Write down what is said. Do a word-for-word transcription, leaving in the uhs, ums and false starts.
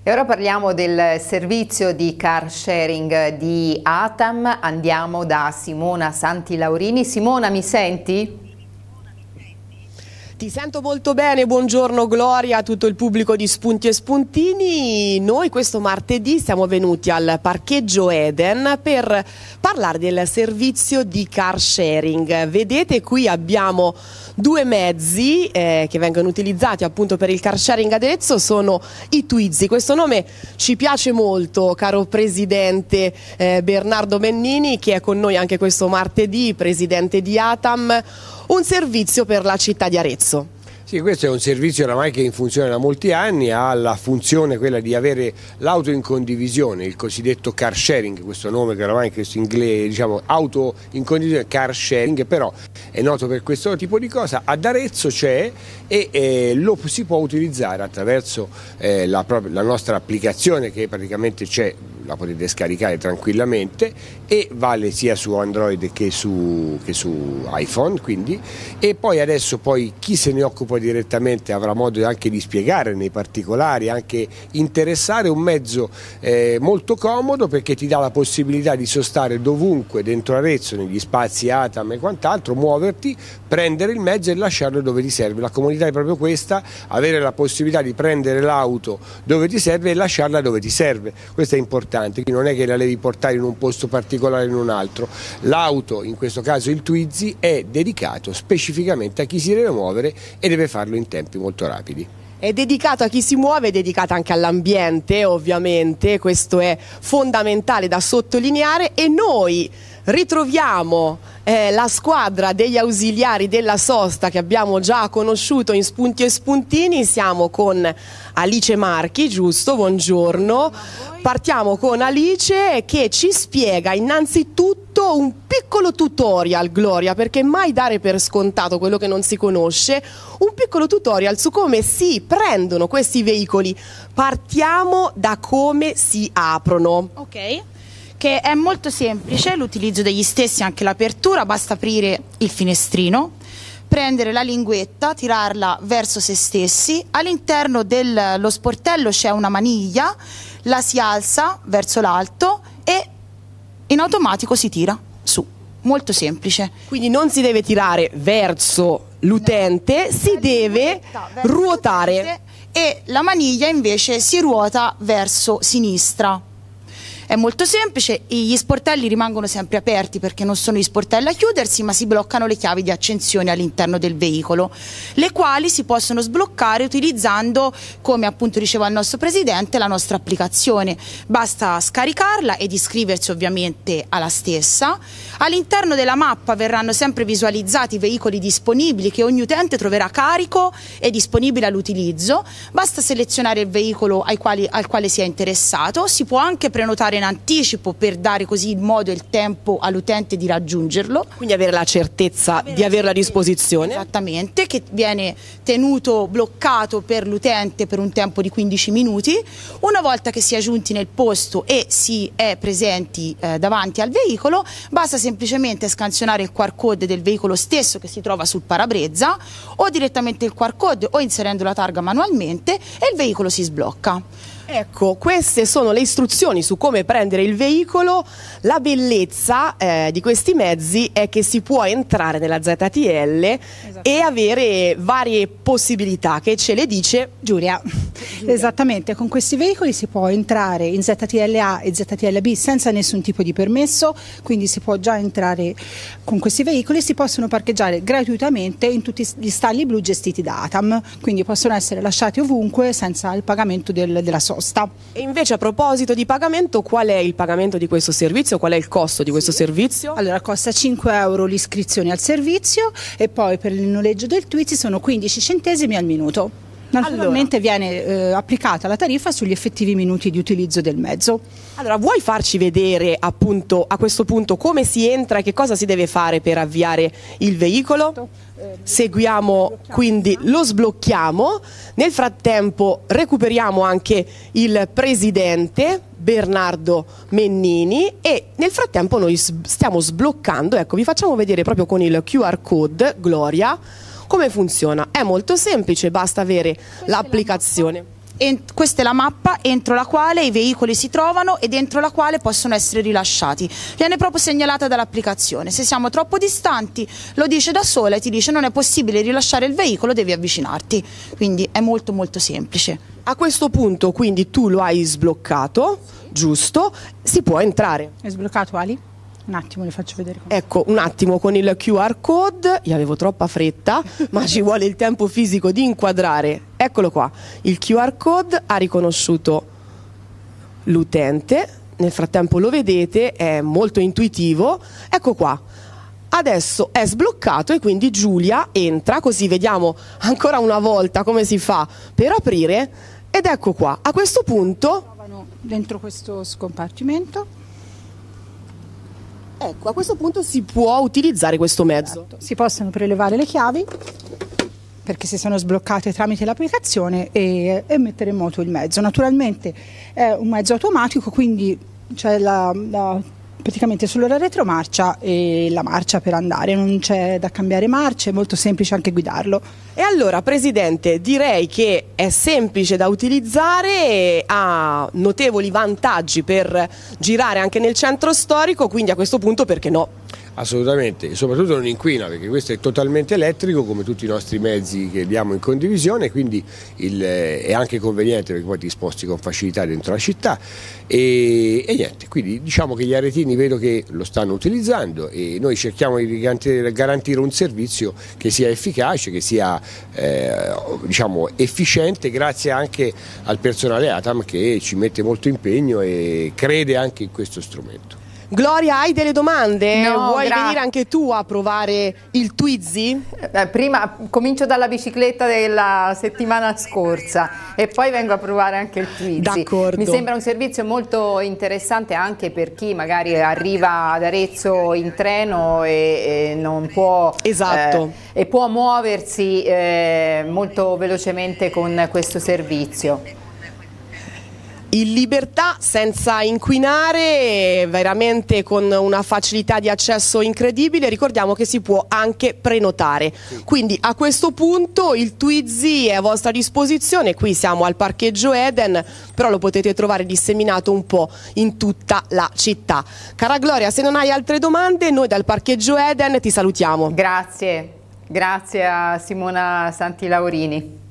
E ora parliamo del servizio di car sharing di ATAM. Andiamo da Simona Santilaurini. Simona, mi senti? Ti sento molto bene, buongiorno Gloria a tutto il pubblico di Spunti e Spuntini. Noi questo martedì siamo venuti al parcheggio Eden per parlare del servizio di car sharing. Vedete, qui abbiamo due mezzi eh, che vengono utilizzati appunto per il car sharing ad Arezzo, sono i Twizy. Questo nome ci piace molto, caro presidente eh, Bernardo Mennini, che è con noi anche questo martedì, presidente di ATAM. Un servizio per la città di Arezzo. Sì, questo è un servizio oramai che è in funzione da molti anni, ha la funzione quella di avere l'auto in condivisione, il cosiddetto car sharing, questo nome che oramai in inglese, diciamo auto in condivisione, car sharing, però è noto per questo tipo di cosa. Ad Arezzo c'è e eh, lo si può utilizzare attraverso eh, la, la nostra applicazione, che praticamente c'è, la potete scaricare tranquillamente e vale sia su Android che su, che su iPhone, quindi, e poi adesso poi chi se ne occupa direttamente avrà modo anche di spiegare nei particolari, anche interessare, un mezzo eh, molto comodo, perché ti dà la possibilità di sostare dovunque dentro Arezzo, negli spazi ATAM e quant'altro, muoverti, prendere il mezzo e lasciarlo dove ti serve. La comunità è proprio questa, avere la possibilità di prendere l'auto dove ti serve e lasciarla dove ti serve. Questo è importante. Non è che la devi portare in un posto particolare o in un altro. L'auto, in questo caso il Twizy, è dedicato specificamente a chi si deve muovere e deve farlo in tempi molto rapidi. È dedicato a chi si muove, è dedicato anche all'ambiente, ovviamente, questo è fondamentale da sottolineare, e noi ritroviamo eh, la squadra degli ausiliari della sosta che abbiamo già conosciuto in Spunti e Spuntini. Siamo con Alice Marchi, giusto? Buongiorno. Partiamo con Alice che ci spiega innanzitutto un piccolo tutorial, Gloria, perché mai dare per scontato quello che non si conosce, un piccolo tutorial su come si prendono questi veicoli. Partiamo da come si aprono. Ok. Che è molto semplice l'utilizzo degli stessi, anche l'apertura, basta aprire il finestrino, prendere la linguetta, tirarla verso se stessi, all'interno dello sportello c'è una maniglia, la si alza verso l'alto e in automatico si tira su, molto semplice. Quindi non si deve tirare verso l'utente, no, si deve ruotare e la maniglia invece si ruota verso sinistra. È molto semplice, gli sportelli rimangono sempre aperti perché non sono gli sportelli a chiudersi, ma si bloccano le chiavi di accensione all'interno del veicolo, le quali si possono sbloccare utilizzando, come appunto diceva il nostro presidente, la nostra applicazione. Basta scaricarla ed iscriversi ovviamente alla stessa. All'interno della mappa verranno sempre visualizzati i veicoli disponibili che ogni utente troverà carico e disponibile all'utilizzo. Basta selezionare il veicolo ai quali, al quale si è interessato, si può anche prenotare in anticipo per dare così il modo e il tempo all'utente di raggiungerlo, quindi avere la certezza avere di averla a disposizione. Esattamente, che viene tenuto bloccato per l'utente per un tempo di quindici minuti. Una volta che si è giunti nel posto e si è presenti eh, davanti al veicolo, basta semplicemente scansionare il Q R code del veicolo stesso che si trova sul parabrezza, o direttamente il Q R code o inserendo la targa manualmente, e il veicolo si sblocca. Ecco, queste sono le istruzioni su come prendere il veicolo. La bellezza eh, di questi mezzi è che si può entrare nella Z T L e avere varie possibilità, che ce le dice Giulia. Giulia. Esattamente, con questi veicoli si può entrare in Z T L A e Z T L B senza nessun tipo di permesso, quindi si può già entrare con questi veicoli, si possono parcheggiare gratuitamente in tutti gli stalli blu gestiti da ATAM, quindi possono essere lasciati ovunque senza il pagamento del, della sosta. E invece, a proposito di pagamento, qual è il pagamento di questo servizio? Qual è il costo di questo sì. servizio? Allora, costa cinque euro l'iscrizione al servizio e poi per il noleggio del Twizy sono quindici centesimi al minuto. Naturalmente allora, viene eh, applicata la tariffa sugli effettivi minuti di utilizzo del mezzo. Allora, vuoi farci vedere appunto a questo punto come si entra e che cosa si deve fare per avviare il veicolo? Seguiamo, quindi lo sblocchiamo. Nel frattempo recuperiamo anche il presidente Bernardo Mennini e nel frattempo noi stiamo sbloccando. Ecco, vi facciamo vedere proprio con il Q R code, Gloria, come funziona. È molto semplice, basta avere l'applicazione. ent- questa è la mappa entro la quale i veicoli si trovano e dentro la quale possono essere rilasciati. Viene proprio segnalata dall'applicazione. Se siamo troppo distanti, lo dice da sola e ti dice non è possibile rilasciare il veicolo, devi avvicinarti. Quindi è molto molto semplice. A questo punto quindi tu lo hai sbloccato, giusto? Si può entrare. È sbloccato, Ali? Un attimo, le faccio vedere. Ecco, un attimo con il Q R code, io avevo troppa fretta, ma ci vuole il tempo fisico di inquadrare. Eccolo qua, il Q R code ha riconosciuto l'utente, nel frattempo lo vedete, è molto intuitivo. Ecco qua, adesso è sbloccato e quindi Giulia entra, così vediamo ancora una volta come si fa per aprire. Ed ecco qua, a questo punto... Dentro questo scompartimento. Ecco, a questo punto si può utilizzare questo mezzo. Esatto. Si possono prelevare le chiavi perché si sono sbloccate tramite l'applicazione e, e mettere in moto il mezzo. Naturalmente è un mezzo automatico, quindi c'è la, la, praticamente solo la retromarcia e la marcia per andare, non c'è da cambiare marcia, è molto semplice anche guidarlo. E allora, Presidente, direi che è semplice da utilizzare, ha notevoli vantaggi per girare anche nel centro storico, quindi a questo punto perché no? Assolutamente, e soprattutto non inquina, perché questo è totalmente elettrico come tutti i nostri mezzi che diamo in condivisione, quindi il, è anche conveniente perché poi ti sposti con facilità dentro la città e, e niente, quindi diciamo che gli aretini vedo che lo stanno utilizzando e noi cerchiamo di garantire, garantire un servizio che sia efficace, che sia eh, diciamo efficiente, grazie anche al personale ATAM che ci mette molto impegno e crede anche in questo strumento. Gloria, hai delle domande? No, Vuoi gra- venire anche tu a provare il Twizy? Eh, prima comincio dalla bicicletta della settimana scorsa e poi vengo a provare anche il Twizy. D'accordo. Mi sembra un servizio molto interessante anche per chi magari arriva ad Arezzo in treno e, e non può, Esatto. eh, e può muoversi eh, molto velocemente con questo servizio. In libertà, senza inquinare, veramente con una facilità di accesso incredibile. Ricordiamo che si può anche prenotare, quindi a questo punto il Twizy è a vostra disposizione. Qui siamo al parcheggio Eden, però lo potete trovare disseminato un po' in tutta la città. Cara Gloria, se non hai altre domande, noi dal parcheggio Eden ti salutiamo. Grazie, grazie a Simona Santilaurini.